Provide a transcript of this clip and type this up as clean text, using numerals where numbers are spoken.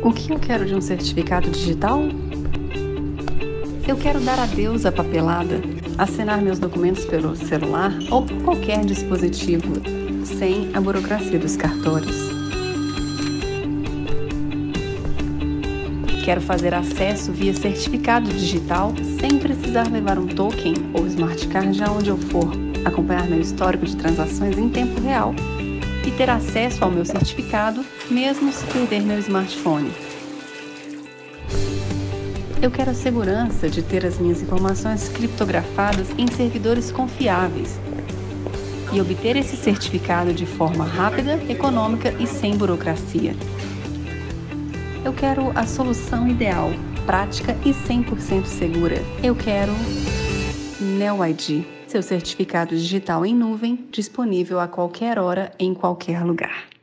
O que eu quero de um certificado digital? Eu quero dar adeus à papelada, assinar meus documentos pelo celular ou por qualquer dispositivo, sem a burocracia dos cartórios. Quero fazer acesso via certificado digital sem precisar levar um token ou smart card aonde eu for, acompanhar meu histórico de transações em tempo real e ter acesso ao meu certificado mesmo se perder meu smartphone. Eu quero a segurança de ter as minhas informações criptografadas em servidores confiáveis e obter esse certificado de forma rápida, econômica e sem burocracia. Eu quero a solução ideal, prática e 100% segura. Eu quero NeoID, seu certificado digital em nuvem, disponível a qualquer hora, em qualquer lugar.